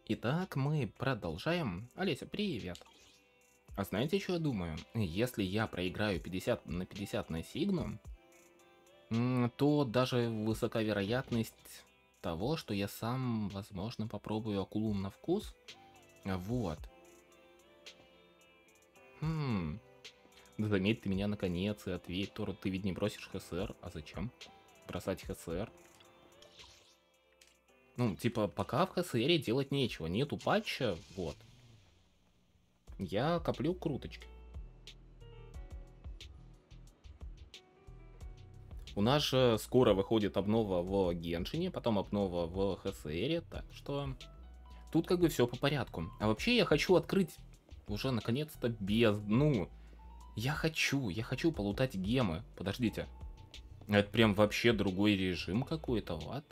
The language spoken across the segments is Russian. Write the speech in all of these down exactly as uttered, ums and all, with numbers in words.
Итак, мы продолжаем. Олеся, привет. А знаете, что я думаю? Если я проиграю пятьдесят на пятьдесят на Сигну, м, то даже высока вероятность того, что я сам, возможно, попробую акулу на вкус. Вот. Хм. Да заметь ты меня наконец и ответь, Тору, ты ведь не бросишь ХСР. А зачем бросать ХСР? Ну, типа, пока в ХСРе делать нечего. Нету патча, вот. Я коплю круточки. У нас же скоро выходит обнова в Геншине, потом обнова в ХСРе, так что тут как бы все по порядку. А вообще я хочу открыть уже наконец-то бездну. Я хочу, я хочу полутать гемы. Подождите. Это прям вообще другой режим какой-то, вот.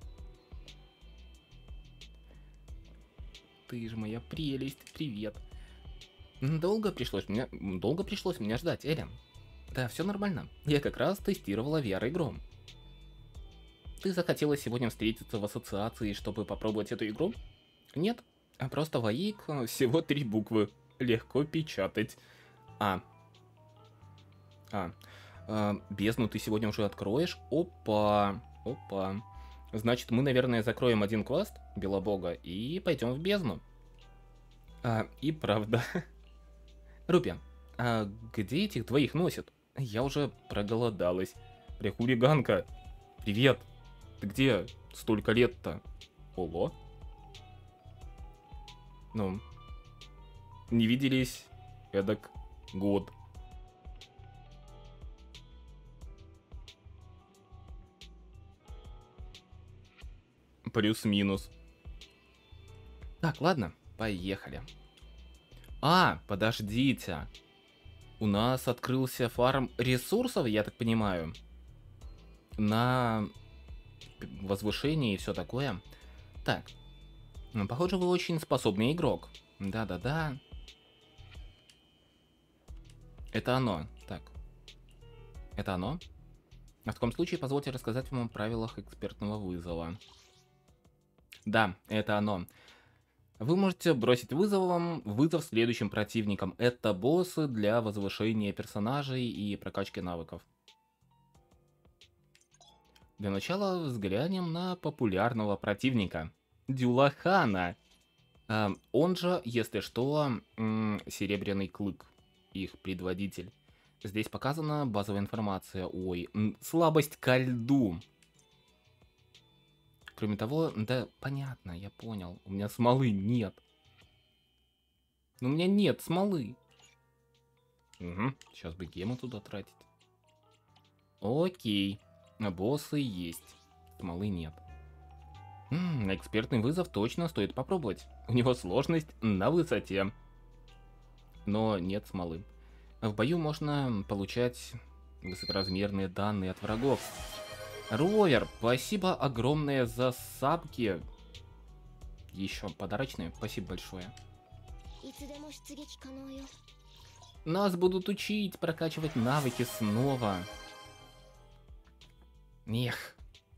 Ты же моя прелесть, привет. Долго пришлось меня, долго пришлось меня ждать, Элен. Да, все нормально. Я как раз тестировала ви ар-игру. Ты захотела сегодня встретиться в ассоциации, чтобы попробовать эту игру? Нет, а просто ВАИК, э, всего три буквы. Легко печатать. А. А. А, бездну ты сегодня уже откроешь? Опа. Опа. Значит, мы, наверное, закроем один квест Белобога и пойдем в бездну. А, и правда. Рупи, а где этих двоих носят? Я уже проголодалась. Прихулиганка. Привет. Ты где столько лет-то? Ого. Ну, не виделись эдак год. Плюс-минус. Так, ладно, поехали. А, подождите. У нас открылся фарм ресурсов, я так понимаю. На возвышение и все такое. Так. Ну, похоже, вы очень способный игрок. Да-да-да. Это оно. Так. Это оно? А в таком случае позвольте рассказать вам о правилах экспертного вызова. Да, это оно. Вы можете бросить вызовом вызов следующим противникам. Это боссы для возвышения персонажей и прокачки навыков. Для начала взглянем на популярного противника. Дюлахана. А, он же, если что, м, Серебряный Клык, их предводитель. Здесь показана базовая информация. Ой, м, слабость ко льду. Кроме того, да, понятно, я понял. У меня смолы нет. У меня нет смолы. Угу, сейчас бы гемы туда тратить. Окей. А боссы есть. Смолы нет. М, экспертный вызов точно стоит попробовать. У него сложность на высоте. Но нет смолы. В бою можно получать высокоразмерные данные от врагов. Ровер, спасибо огромное за сабки. Еще подарочные, спасибо большое. Нас будут учить прокачивать навыки снова. Эх.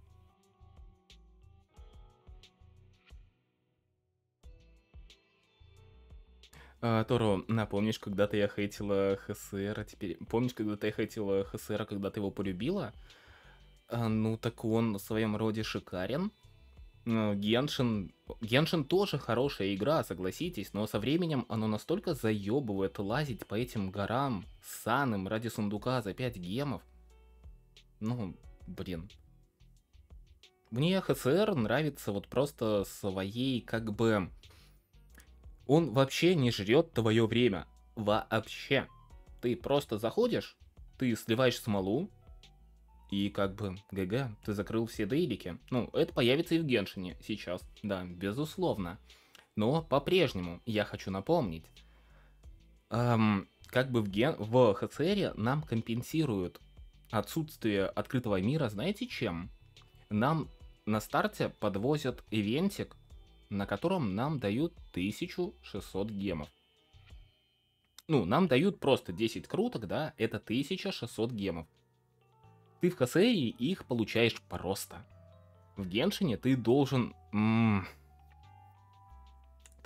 А, Торо, напомнишь, когда-то я хейтила ХСР, а теперь... Помнишь, когда-то я хейтила ХСР, когда ты его полюбила? А, ну, так он в своем роде шикарен. Ну, Геншин... Геншин тоже хорошая игра, согласитесь, но со временем оно настолько заебывает лазить по этим горам саным ради сундука за пять гемов. Ну, блин. Мне ХСР нравится вот просто своей, как бы... Он вообще не жрет твое время. Вообще. Ты просто заходишь, ты сливаешь смолу, и как бы ГГ, ты закрыл все дейлики. Ну, это появится и в Геншине сейчас, да, безусловно. Но по-прежнему, я хочу напомнить, эм, как бы в, ген... в ХЦРе нам компенсируют отсутствие открытого мира, знаете чем? Нам на старте подвозят ивентик, на котором нам дают тысячу шестьсот гемов. Ну, нам дают просто десять круток, да, это тысяча шестьсот гемов. Ты в ХСРе их получаешь просто. В Геншине ты должен... М-м,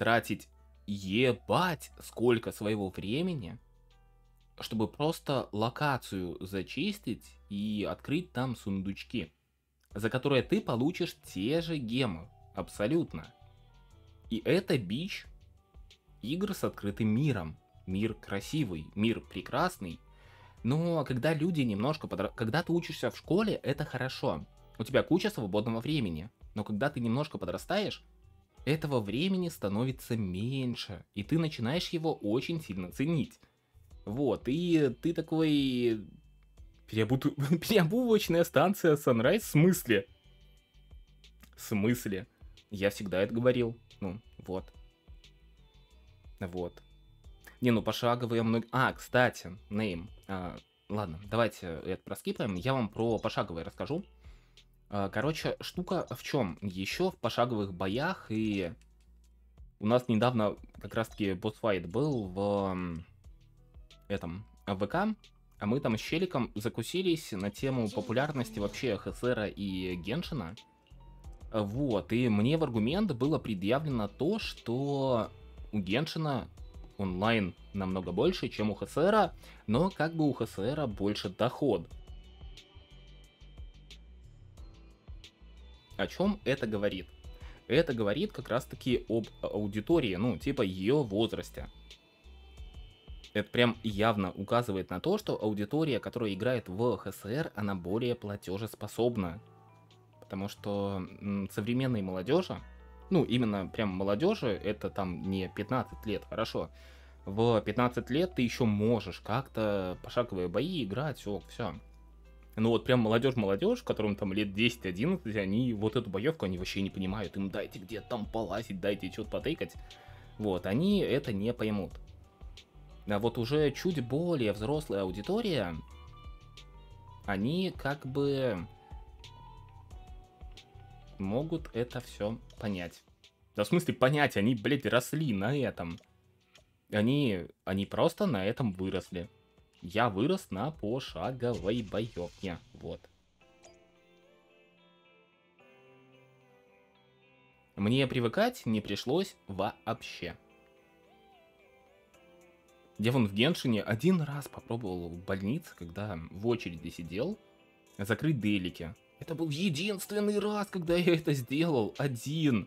тратить ебать сколько своего времени, чтобы просто локацию зачистить и открыть там сундучки, за которые ты получишь те же гемы. Абсолютно. И это бич игр с открытым миром. Мир красивый, мир прекрасный. Но когда люди немножко подра... Когда ты учишься в школе, это хорошо. У тебя куча свободного времени. Но когда ты немножко подрастаешь, этого времени становится меньше. И ты начинаешь его очень сильно ценить. Вот, и ты такой... Переобу... Переобувочная станция Sunrise? В смысле? В смысле? Я всегда это говорил. Ну, вот. Вот. Не, ну пошаговые много... А, кстати, Нейм. А, ладно, давайте это проскипаем. Я вам про пошаговые расскажу. А, короче, штука в чем? Еще в пошаговых боях, и у нас недавно как раз-таки босс-файт был в этом ВК, а мы там с челиком закусились на тему популярности вообще ХСР и Геншина. Вот, и мне в аргумент было предъявлено то, что у Геншина онлайн намного больше, чем у ХСР, но как бы у ХСР больше доход. О чем это говорит? Это говорит как раз таки об аудитории, ну, типа ее возрасте. Это прям явно указывает на то, что аудитория, которая играет в ХСР, она более платежеспособна. Потому что м, современной молодежи, ну, именно прям молодежи, это там не пятнадцать лет, хорошо. В пятнадцать лет ты еще можешь как-то пошаговые бои играть, все, все. Ну вот прям молодежь-молодежь, которым там лет десять-одиннадцать, они вот эту боевку, они вообще не понимают. Им дайте где-то там полазить, дайте что-то потыкать. Вот, они это не поймут. А вот уже чуть более взрослая аудитория, они как бы могут это все понять. Да в смысле понять, они, блядь, росли на этом. Они, они просто на этом выросли. Я вырос на пошаговой боевке. Вот. Мне привыкать не пришлось вообще. Я вон в Геншине один раз попробовал в больнице, когда в очереди сидел, закрыть делики. Это был единственный раз, когда я это сделал. Один.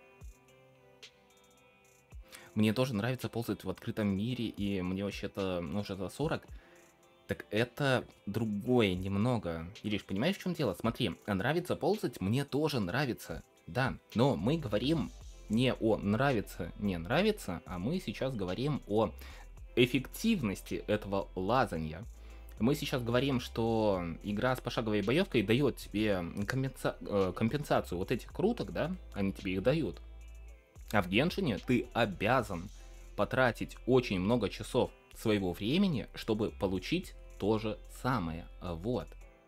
Мне тоже нравится ползать в открытом мире, и мне вообще-то, ну, уже за сорок. Так это другое немного. Ириш, понимаешь, в чем дело? Смотри, нравится ползать, мне тоже нравится. Да, но мы говорим не о нравится, не нравится, а мы сейчас говорим о эффективности этого лазанья. Мы сейчас говорим, что игра с пошаговой боевкой дает тебе компенса... компенсацию вот этих круток, да? Они тебе их дают. А в Геншине ты обязан потратить очень много часов своего времени, чтобы получить то же самое. Вот.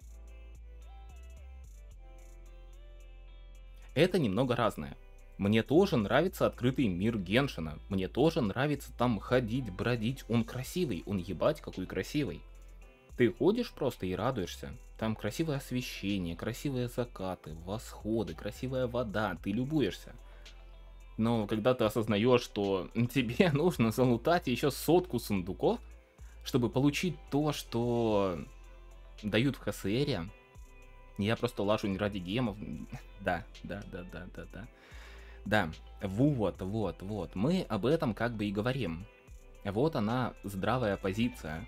Это немного разное. Мне тоже нравится открытый мир Геншина. Мне тоже нравится там ходить, бродить. Он красивый, он ебать какой красивый. Ты ходишь просто и радуешься. Там красивое освещение, красивые закаты, восходы, красивая вода. Ты любуешься. Но когда ты осознаешь, что тебе нужно залутать еще сотку сундуков, чтобы получить то, что дают в ХСР, я просто лажу не ради гемов. Да, да, да, да, да, да. Да, вот, вот, вот. Мы об этом как бы и говорим. Вот она, здравая позиция.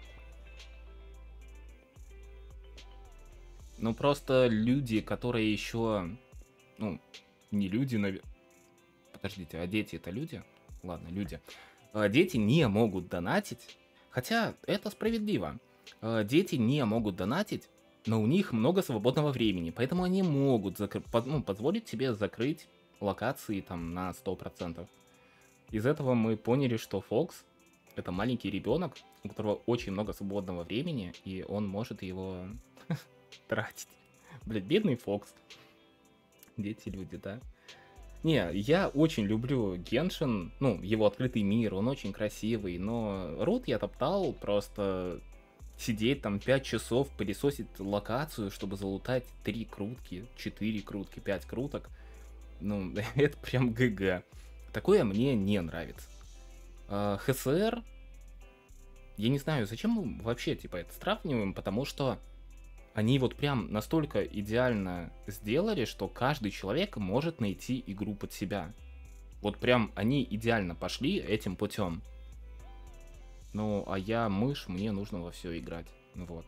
Ну просто люди, которые еще... Ну, не люди, наверное... Подождите, а дети это люди? Ладно, люди. Дети не могут донатить. Хотя это справедливо. Дети не могут донатить, но у них много свободного времени. Поэтому они могут закр... ну, позволить себе закрыть локации там на сто процентов. Из этого мы поняли, что Фокс это маленький ребенок, у которого очень много свободного времени, и он может его тратить. Блядь, бедный Фокс. Дети люди, да? Не, я очень люблю Геншин, ну, его открытый мир, он очень красивый, но Рут я топтал, просто сидеть там пять часов, пылесосить локацию, чтобы залутать три крутки, четыре крутки, пять круток, ну, это прям ГГ. Такое мне не нравится. А, ХСР, я не знаю, зачем мы вообще типа это сравниваем, потому что они вот прям настолько идеально сделали, что каждый человек может найти игру под себя. Вот прям они идеально пошли этим путем. Ну, а я мышь, мне нужно во все играть. Вот.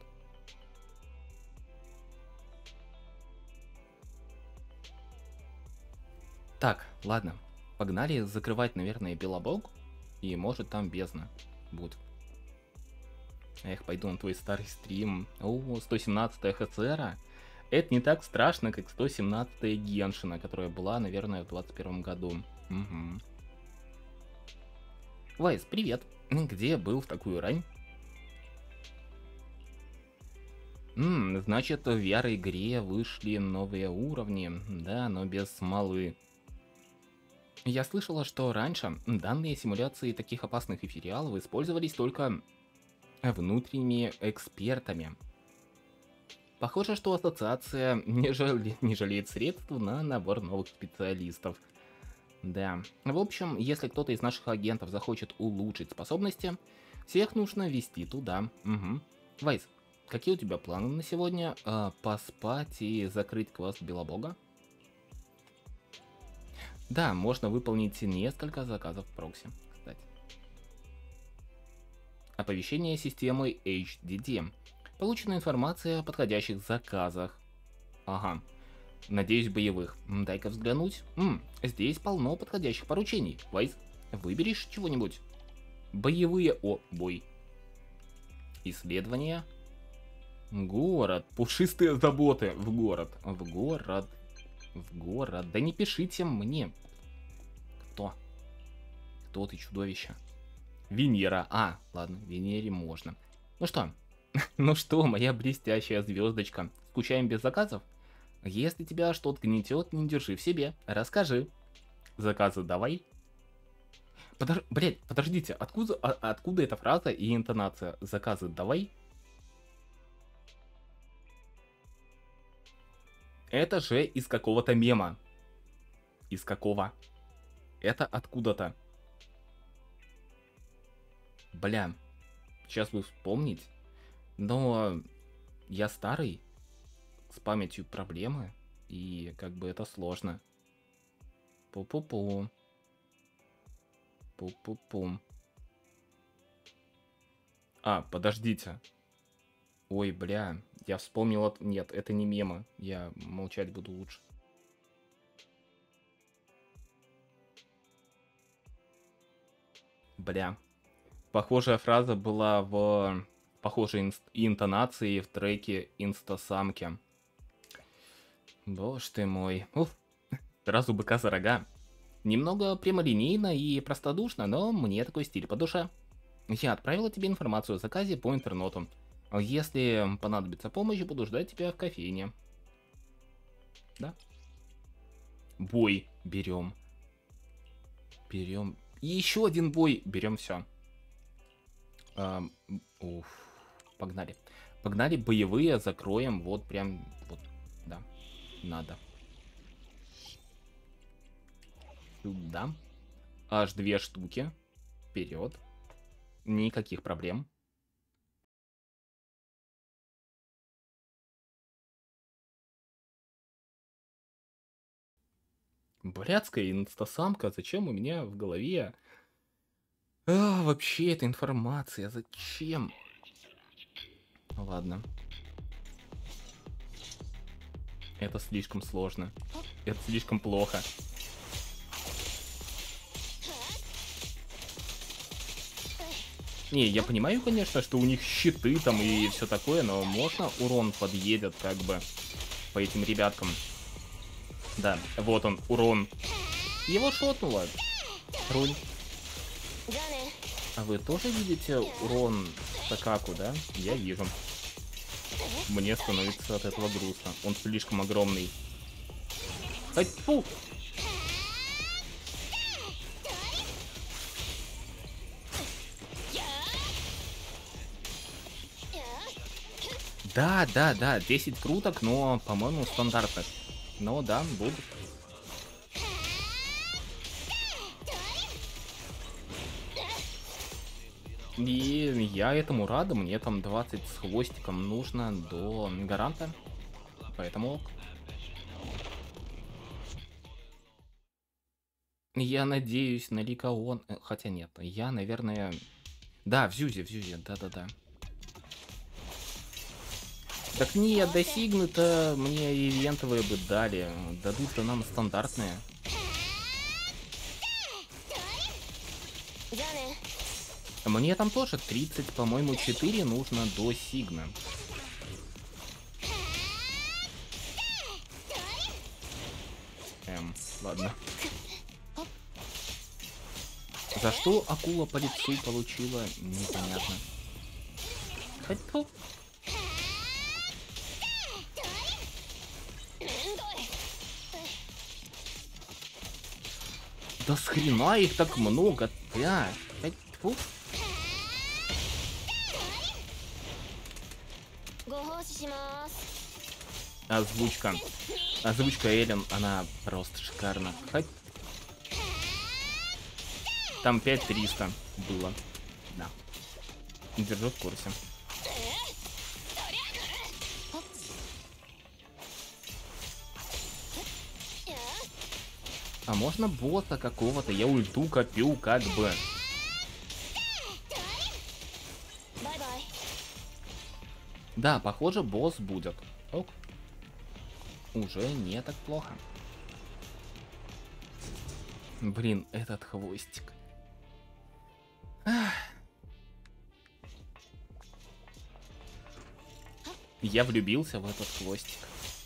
Так, ладно. Погнали закрывать, наверное, Белобог. И может там бездна будет. Эх, пойду на твой старый стрим. О, сто семнадцатая ХЦР. Это не так страшно, как сто семнадцатая Геншина, которая была, наверное, в двадцать первом году. Угу. Вайс, привет. Где был в такую рань? М, значит, в ви ар-игре вышли новые уровни. Да, но без смолы. Я слышала, что раньше данные симуляции таких опасных эфириалов использовались только внутренними экспертами. Похоже, что ассоциация не, жале... не жалеет средств на набор новых специалистов. Да. В общем, если кто-то из наших агентов захочет улучшить способности, всех нужно вести туда. Угу. Вайс, какие у тебя планы на сегодня? А, поспать и закрыть квест Белобога? Да, можно выполнить несколько заказов в прокси, кстати. Оповещение системы эйч ди ди. Получена информация о подходящих заказах. Ага. Надеюсь, боевых. Дай-ка взглянуть. М, здесь полно подходящих поручений. Вайс, выберешь чего-нибудь? Боевые... О, бой. Исследования. Город. Пушистые заботы. В город. В город. В город. Да не пишите мне. Кто? Кто ты, чудовище? Венера. А, ладно, Венере можно. Ну что? Ну что, моя блестящая звездочка. Скучаем без заказов? Если тебя что-то гнетет, не держи в себе. Расскажи. Заказы давай. Подож... Блять, подождите, откуда, а, откуда эта фраза и интонация? Заказы давай? Это же из какого-то мема. Из какого? Это откуда-то. Бля. Сейчас бы вспомнить. Но я старый. С памятью проблемы. И как бы это сложно. Пу-пу-пу. Пу-пу-пу. А, подождите. Ой, бля. Я вспомнил... От... Нет, это не мема. Я молчать буду лучше. Бля. Похожая фраза была в похожей ин- интонации в треке «Инстасамки». Боже ты мой. Уф. Сразу быка за рога. Немного прямолинейно и простодушно, но мне такой стиль по душе. Я отправила тебе информацию о заказе по интернету. Если понадобится помощь, буду ждать тебя в кофейне. Да? Бой берем. Берем. И еще один бой. Берем все. А, уф. Погнали. Погнали, боевые закроем. Вот прям. Вот. Да. Надо. Сюда. Аж две штуки. Вперед. Никаких проблем. Блядская инстасамка, зачем у меня в голове? А, вообще эта информация, зачем? Ладно. Это слишком сложно. Это слишком плохо. Не, я понимаю, конечно, что у них щиты там и все такое, но можно урон подъедет как бы по этим ребяткам. Да, вот он, урон. Его шотнуло. Руль. А вы тоже видите урон Такаку, да? Я вижу. Мне становится от этого грустно. Он слишком огромный. Ай, фу! Да, да, да, десять круток, но, по-моему, стандартных. Но да, будут. И я этому рада, мне там двадцать с хвостиком нужно до гаранта, поэтому ок. Я надеюсь на Ликаон, э, хотя нет, я, наверное... Да, в Зюзе, в Зюзе, да-да-да. Так нет, до Сигмы-то мне ивентовые бы дали, дадут-то нам стандартные. Мне там тоже тридцать, по-моему, четыре нужно до Сигмы. Эм, ладно. За что акула по лицу получила, непонятно. Хоть то. Да с хрена их так много, да. Хоть то. Озвучка. Озвучка Эллен, она просто шикарна. Хоть... Там пять триста было. Да. Держу в курсе. А можно босса какого-то? Я ульту копил как бы. Да, похоже, босс будет. Ок. Уже не так плохо. Блин, этот хвостик. Ах. Я влюбился в этот хвостик.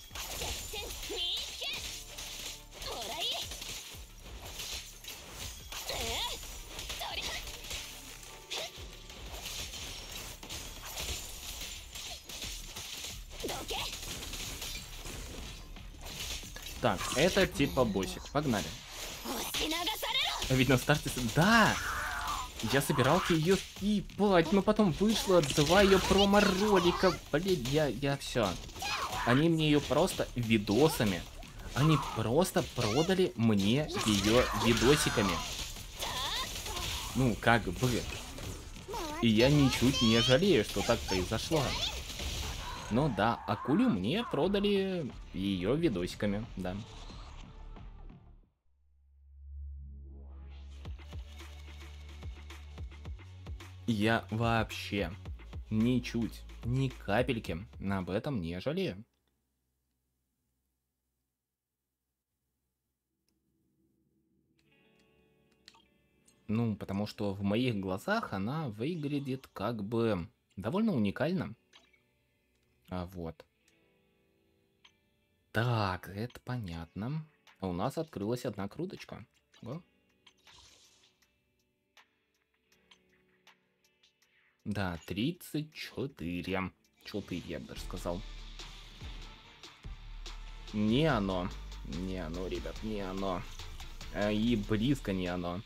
Так, это типа боссик. Погнали. Ведь на старте... Да! Я собирался ее скипать, но потом вышло два ее промо-ролика. Блин, я, я все. Они мне ее просто видосами. Они просто продали мне ее видосиками. Ну, как бы. И я ничуть не жалею, что так произошло. Но да, акулю мне продали ее видосиками, да. Я вообще ничуть, ни капельки об этом не жалею. Ну, потому что в моих глазах она выглядит как бы довольно уникально. А вот. Так, это понятно. А у нас открылась одна круточка. Го. Да, тридцать четыре. четыре, я бы даже сказал. Не оно. Не оно, ребят, не оно. А и близко не оно.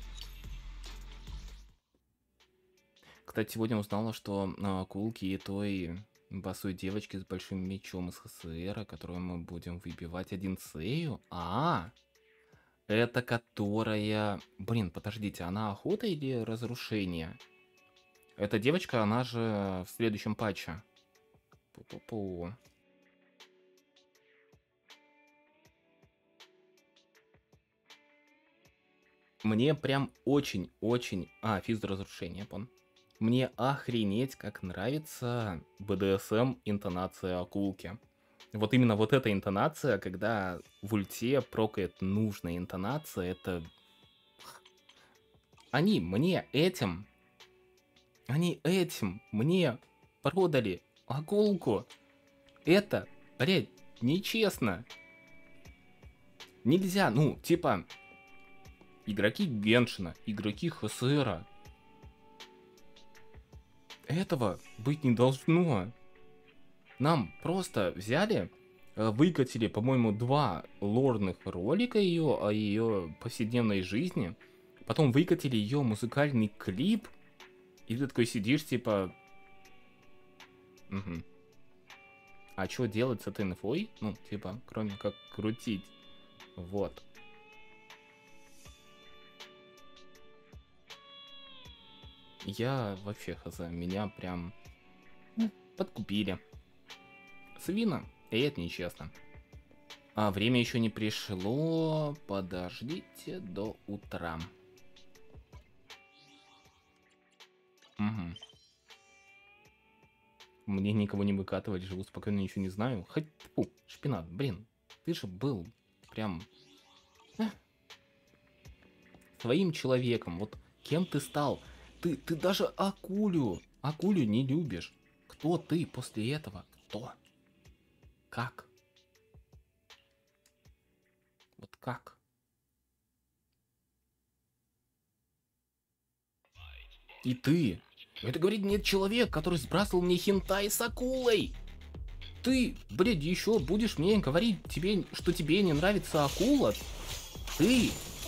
Кстати, сегодня узнала, что а, акулки и той босой девочки с большим мечом из ХСР, которую мы будем выбивать один Сею. А, это которая... Блин, подождите, она охота или разрушение? Эта девочка, она же в следующем патче. Пу-пу-пу. Мне прям очень-очень... А, физ разрушения, пон. Мне охренеть как нравится бэ дэ эс эм интонация акулки. Вот именно вот эта интонация, когда в ульте прокает нужная интонация, это... Они мне этим... Они этим мне продали акулку. Это, блядь, нечестно. Нельзя, ну, типа... Игроки Геншина, игроки ХСРа. Этого быть не должно. Нам просто взяли, выкатили, по-моему, два лорных ролика ее о ее повседневной жизни. Потом выкатили ее музыкальный клип. И ты такой сидишь, типа... Угу. А что делать с этой инфой? Ну, типа, кроме как крутить. Вот. Я вообще хз, меня прям подкупили. Свина, и это нечестно. А время еще не пришло. Подождите до утра. Угу. Мне никого не выкатывать, живу спокойно, ничего не знаю. Хоть, фу, шпинат, блин, ты же был прям э, своим человеком. Вот кем ты стал? Ты, ты даже акулю, акулю не любишь. Кто ты после этого? Кто? Как? Вот как? И ты? Это говорит мне человек, который сбрасывал мне хентай с акулой. Ты, блядь, еще будешь мне говорить, тебе, что тебе не нравится акула? Ты?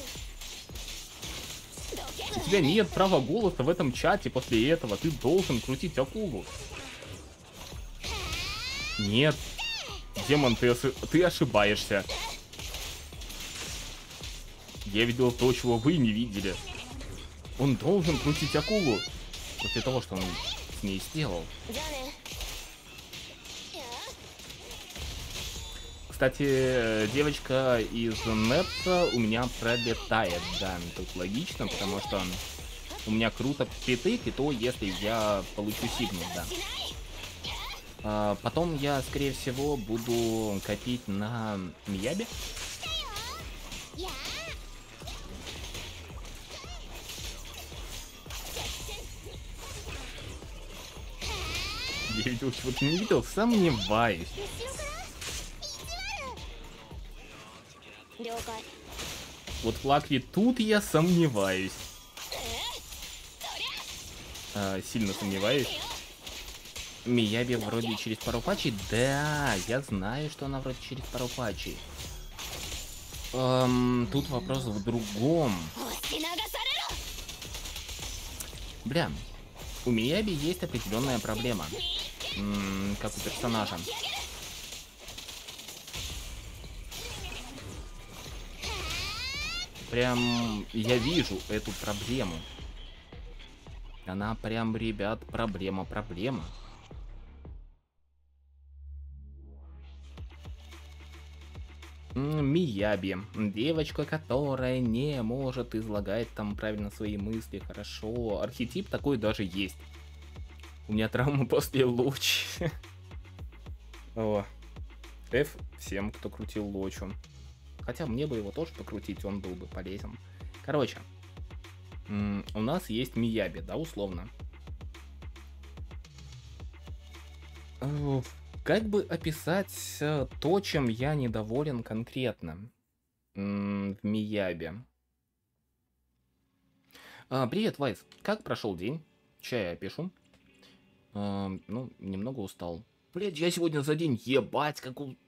У тебя нет права голоса в этом чате после этого. Ты должен крутить акулу. Нет. Демон, ты, ошиб... ты ошибаешься. Я видел то, чего вы не видели. Он должен крутить акулу. После того, что он с ней сделал. Кстати, девочка из Непта у меня пролетает, да, тут логично, потому что у меня круто притык, и то, если я получу сигнал, да. А, потом я, скорее всего, буду копить на Миябе. Я видел, чего-то не видел, сомневаюсь. Вот Флакви тут я сомневаюсь. А, сильно сомневаюсь. Мияби вроде через пару патчей. Да, я знаю, что она вроде через пару патчей. Эм, тут вопрос в другом. Бля, у Мияби есть определенная проблема. М-м, как у персонажа. Прям я вижу эту проблему. Она прям, ребят, проблема, проблема. Мияби. Девочка, которая не может излагать там правильно свои мысли, хорошо. Архетип такой даже есть. У меня травма после лучи. О. F всем, кто крутил лочу. Хотя мне бы его тоже покрутить, он был бы полезен. Короче. У нас есть Мияби, да, условно. Как бы описать то, чем я недоволен конкретно в Миябе? А, привет, Вайс. Как прошел день? Ща я пишу. А, ну, немного устал. Блять, я сегодня за день ебать, как у...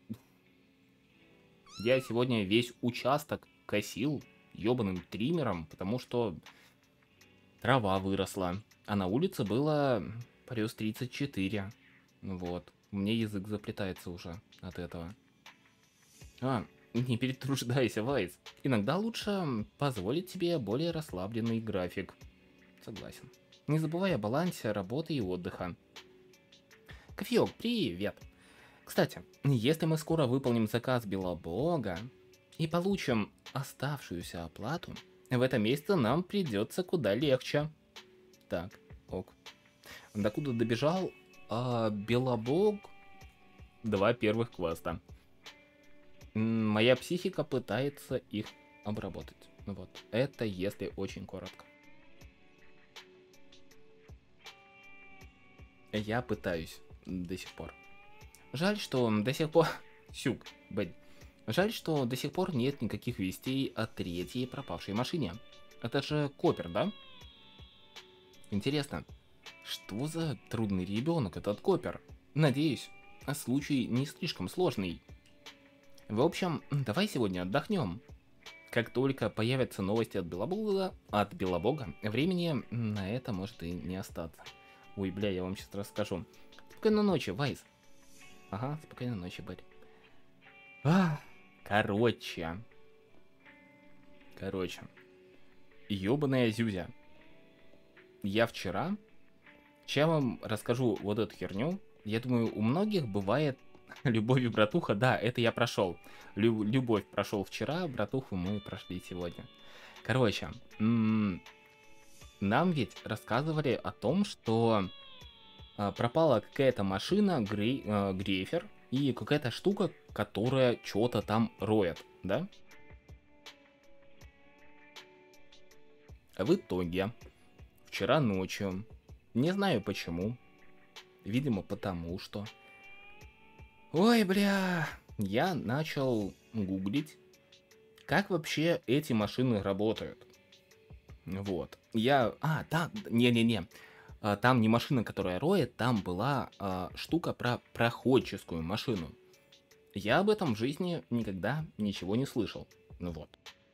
Я сегодня весь участок косил ебаным триммером, потому что трава выросла. А на улице было плюс тридцать четыре. Вот. Мне язык заплетается уже от этого. А, не перетруждайся, Вайс. Иногда лучше позволить себе более расслабленный график. Согласен. Не забывай о балансе работы и отдыха. Кофеек, привет. Кстати, если мы скоро выполним заказ Белобога и получим оставшуюся оплату, в этом месяце нам придется куда легче. Так, ок. Докуда добежал? А, Белобог, два первых квеста. Моя психика пытается их обработать. Вот, это если очень коротко. Я пытаюсь до сих пор. Жаль, что до сих пор... Сюк, блин. Жаль, что до сих пор нет никаких вестей о третьей пропавшей машине. Это же Копер, да? Интересно. Что за трудный ребенок этот Копер? Надеюсь, случай не слишком сложный. В общем, давай сегодня отдохнем. Как только появятся новости от Белобога, от Белобога, времени на это может и не остаться. Ой, бля, я вам сейчас расскажу. Спокойной ночи, Вайс. Ага, спокойной ночи, Барри. А, короче. Короче. Ёбаная Зюзя. я вчера... Сейчас вам расскажу вот эту херню. Я думаю, у многих бывает любовь и братуха. Да, это я прошел. Лю- любовь прошел вчера, братуху мы прошли сегодня. Короче, м, нам ведь рассказывали о том, что а, пропала какая-то машина, грей- а, грейфер, и какая-то штука, которая что-то там роет, да? А в итоге, вчера ночью, не знаю почему, видимо потому что... Ой, бля, я начал гуглить, как вообще эти машины работают. Вот. Я... А, да, не-не-не. А, Там не машина, которая роет, там была а, штука про проходческую машину. Я об этом в жизни никогда ничего не слышал. Ну вот.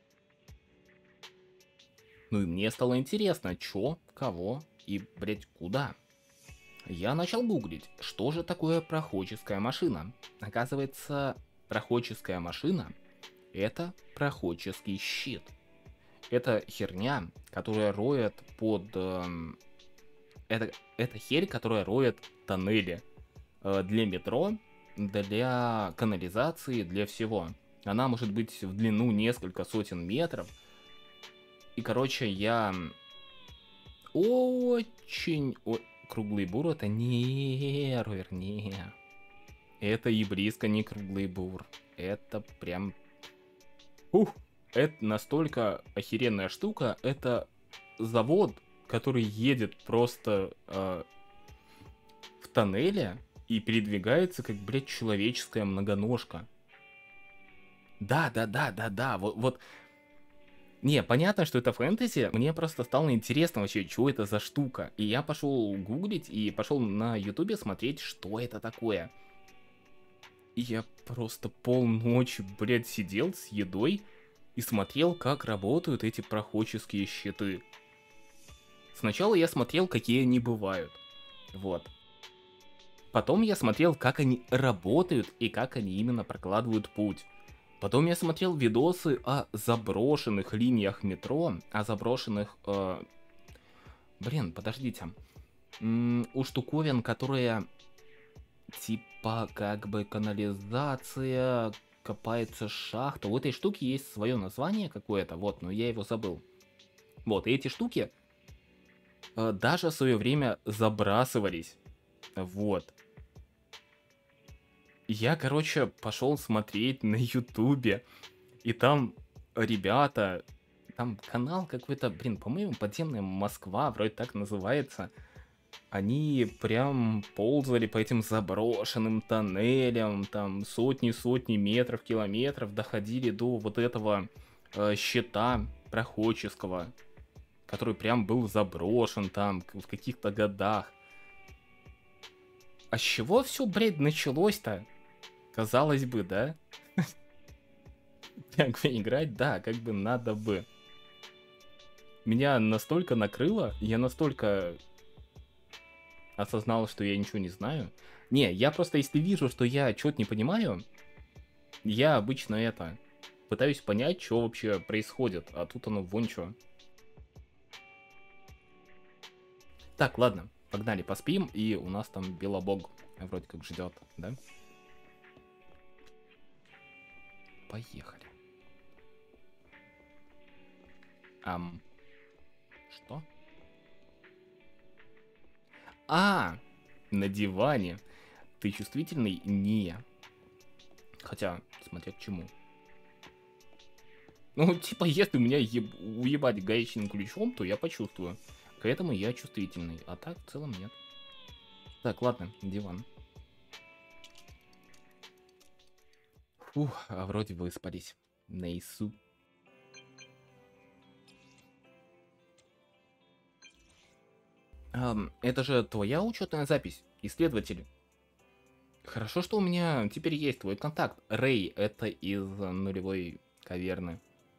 Ну и мне стало интересно, чё, кого и, блять, куда. Я начал гуглить, что же такое проходческая машина. Оказывается, проходческая машина — это проходческий щит. Это херня, которая роет под... эм, это, это херь, которая роет тоннели э, для метро, для канализации, для всего. Она может быть в длину несколько сотен метров. И, короче, я очень... о- Круглый бур — это не ровер, не. Это и близко не круглый бур. Это прям... Ух, это настолько охеренная штука. Это завод, который едет просто э, в тоннеле и передвигается как, блядь, человеческая многоножка. Да, да, да, да, да, вот, вот. Не, понятно, что это фэнтези, мне просто стало интересно вообще, что это за штука. И я пошел гуглить и пошел на ютубе смотреть, что это такое. И я просто полночи, блядь, сидел с едой и смотрел, как работают эти проходческие щиты. Сначала я смотрел, какие они бывают. Вот. Потом я смотрел, как они работают и как они именно прокладывают путь. Потом я смотрел видосы о заброшенных линиях метро, о заброшенных... э, Блин, подождите. М, У штуковин, которые типа как бы канализация, копается шахта. У этой штуки есть свое название какое-то, вот, но я его забыл. Вот, и эти штуки э, даже в свое время забрасывались. Вот. Я, короче, пошел смотреть на ютубе, и там ребята, там канал какой-то, блин, по-моему, подземная Москва, вроде так называется. Они прям ползали по этим заброшенным тоннелям, там сотни-сотни метров, километров, доходили до вот этого э, щита проходческого, который прям был заброшен там к- в каких-то годах. А с чего все, блядь, началось-то? Казалось бы, да? Как бы играть, да, как бы надо бы. Меня настолько накрыло, я настолько осознал, что я ничего не знаю. Не, я просто, если вижу, что я что-то не понимаю, я обычно это пытаюсь понять, что вообще происходит, а тут оно вон чё. Так, ладно, погнали, поспим, и у нас там Белобог вроде как ждет, да? Поехали. Ам, что? А, на диване. Ты чувствительный? Не. Хотя, смотря к чему. Ну, типа, если у меня еб... уебать гаечным ключом, то я почувствую. К этому я чувствительный, а так в целом нет. Так, ладно, диван. Фух, а вроде бы выспались. Нейсу. Ам, это же твоя учетная запись, исследователь. Хорошо, что у меня теперь есть твой контакт. Рэй, это из нулевой каверны.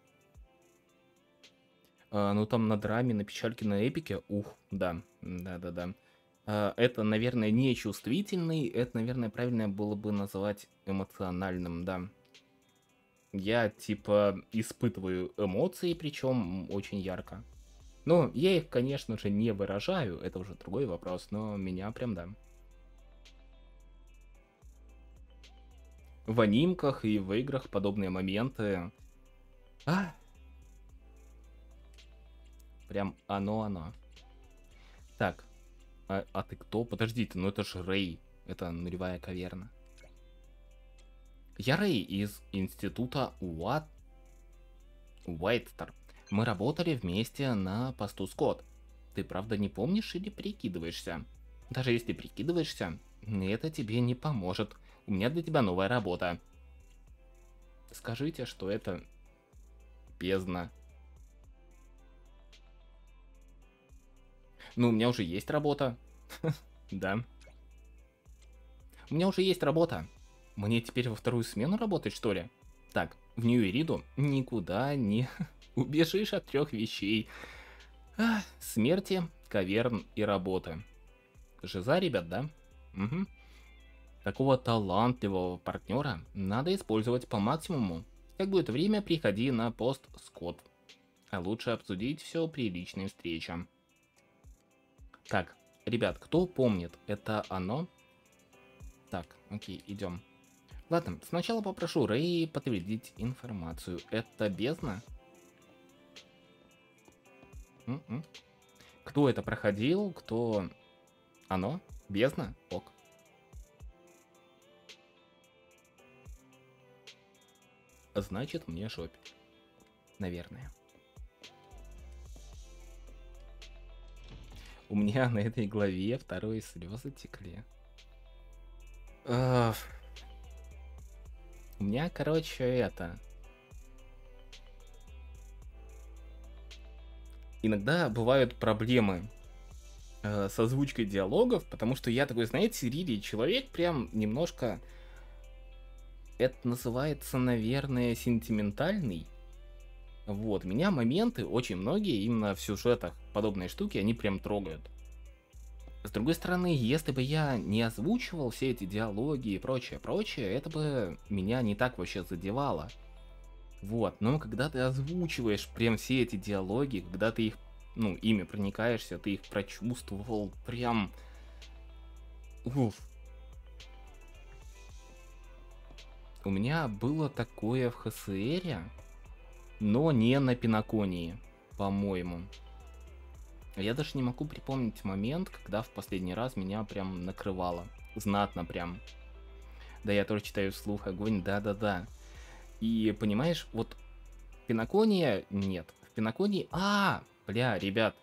А, ну там на драме, на печальке, на эпике. Ух, да, да-да-да. А, это, наверное, не чувствительный, это, наверное, правильно было бы называть эмоциональным, да. Я, типа, испытываю эмоции, причем очень ярко. Ну, я их, конечно же, не выражаю, это уже другой вопрос, но меня прям да. В анимках и в играх подобные моменты. А, прям оно-оно. Так, а, а ты кто? Подождите, ну это же Рэй. Это нулевая каверна. Я Рэй из института Уат... Уайтстар. Мы работали вместе на посту Скотт. Ты правда не помнишь или прикидываешься? Даже если прикидываешься, это тебе не поможет. У меня для тебя новая работа. Скажите, что это бездна. Ну, у меня уже есть работа. Да. У меня уже есть работа. Мне теперь во вторую смену работать, что ли? Так, в Нью-Ириду никуда не убежишь от трех вещей. А, смерти, каверн и работы. Жиза, ребят, да? Угу. Такого талантливого партнера надо использовать по максимуму. Как будет время, приходи на пост Скотт. А лучше обсудить все при личной встрече. Так, ребят, кто помнит, это оно? Так, окей, идем. Ладно, сначала попрошу Рэй подтвердить информацию. Это бездна? М-м. Кто это проходил? Кто... Оно? Бездна? Ок. Значит, мне шопить. Наверное. У меня на этой главе вторые слезы текли. Ах. У меня, короче, это... Иногда бывают проблемы э, с озвучкой диалогов, потому что я такой, знаете, Рири, человек прям немножко... Это называется, наверное, сентиментальный. Вот, меня моменты, очень многие, именно в сюжетах подобные штуки, они прям трогают. С другой стороны, если бы я не озвучивал все эти диалоги и прочее, прочее, это бы меня не так вообще задевало. Вот, но когда ты озвучиваешь прям все эти диалоги, когда ты их, ну, ими проникаешься, ты их прочувствовал, прям... Уф. У меня было такое в ХСРе, но не на Пиноконии, по-моему. Я даже не могу припомнить момент, когда в последний раз меня прям накрывало. Знатно прям. Да, я тоже читаю вслух огонь, да-да-да. И понимаешь, вот Пинокония нет. В Пиноконии... А, бля, ребят.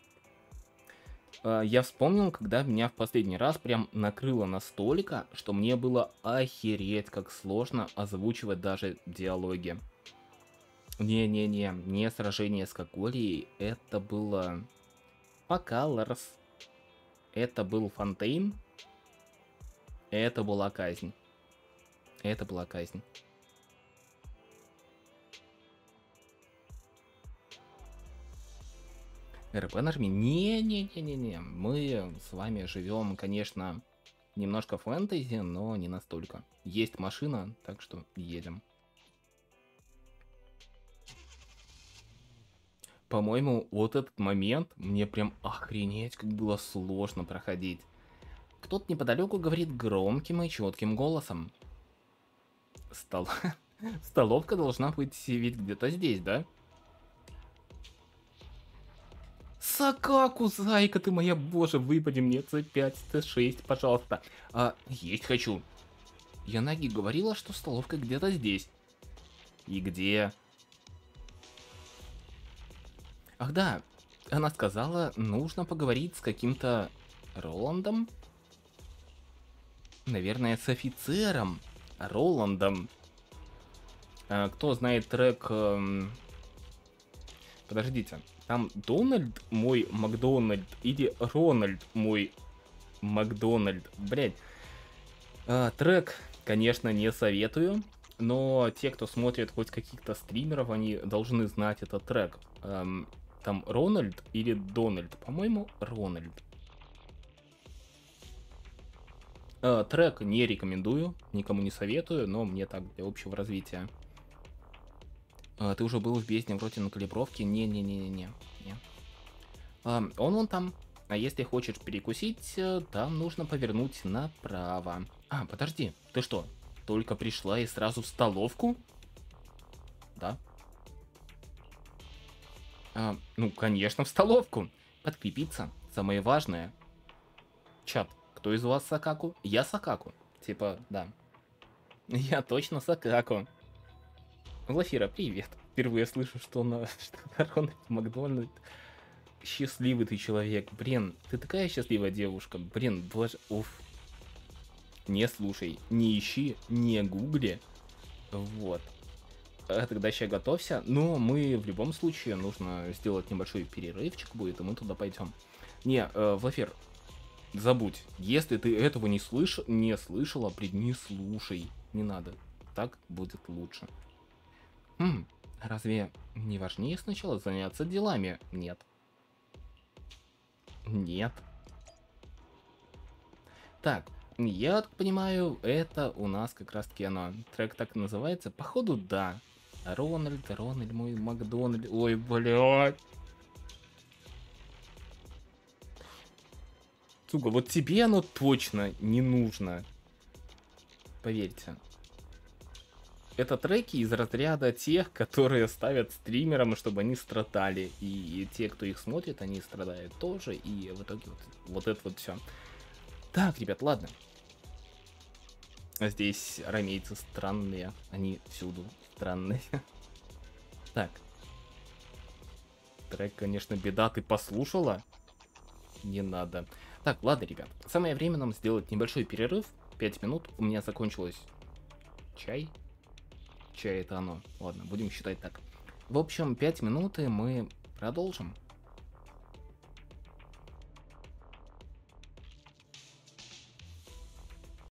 Я вспомнил, когда меня в последний раз прям накрыло настолько, что мне было охереть, как сложно озвучивать даже диалоги. Не-не-не, не сражение с Коколией, это было... По Colors. Это был Фонтейн. Это была казнь. Это была казнь. РП нажми. Не-не-не-не-не. Мы с вами живем, конечно, немножко фэнтези, но не настолько. Есть машина, так что едем. По-моему, вот этот момент мне прям охренеть, как было сложно проходить. Кто-то неподалеку говорит громким и четким голосом. Стол... Столовка должна быть ведь где-то здесь, да? Сакаку, зайка ты моя, боже, выпади мне цэ пять, цэ шесть, пожалуйста. А, есть хочу. Янаги говорила, что столовка где-то здесь. И где? Ах да, она сказала, нужно поговорить с каким-то Роландом. Наверное, с офицером Роландом. А, кто знает трек... Эм... Подождите. Там Дональд мой Макдональд или Рональд мой Макдональд? Блять. А, трек, конечно, не советую. Но те, кто смотрит хоть каких-то стримеров, они должны знать этот трек. Эм, там Рональд или Дональд? По-моему, Рональд. Э, трек не рекомендую, никому не советую, но мне так для общего развития. Э, ты уже был в бездне вроде на калибровке? Не-не-не-не-не. А, он вон там. А если хочешь перекусить, э, там нужно повернуть направо. А, подожди, ты что, только пришла и сразу в столовку? Да. А, ну, конечно, в столовку. Подкрепиться. Самое важное. Чат, кто из вас Сакаку? Я Сакаку. Типа, да. Я точно Сакаку. Глафира, привет. Впервые слышу, что на что Рональд Макдональд. Счастливый ты человек. Блин, ты такая счастливая девушка. Блин, блаж... Уф. Не слушай, не ищи, не гугли. Вот. А тогда сейчас готовься. Но мы в любом случае нужно сделать небольшой перерывчик будет, и мы туда пойдем. Не, э, Влафир, забудь. Если ты этого не слыш... не слышала, блин, не слушай. Не надо. Так будет лучше. Хм, разве не важнее сначала заняться делами? Нет. Нет. Так, я так понимаю, это у нас как раз таки оно. Трек так и называется. Походу, да. Рональд, Рональд, мой Макдональд. Ой, блядь. Сука, вот тебе оно точно не нужно. Поверьте. Это треки из разряда тех, которые ставят стримерам, чтобы они страдали. И те, кто их смотрит, они страдают тоже. И в итоге вот, вот это вот все. Так, ребят, ладно. Здесь рамейцы странные. Они всюду странные. Так. Трек, конечно, беда. Ты послушала? Не надо. Так, ладно, ребят. Самое время нам сделать небольшой перерыв. пять минут. У меня закончилось чай. Чай это оно. Ладно, будем считать так. В общем, пять минут и мы продолжим.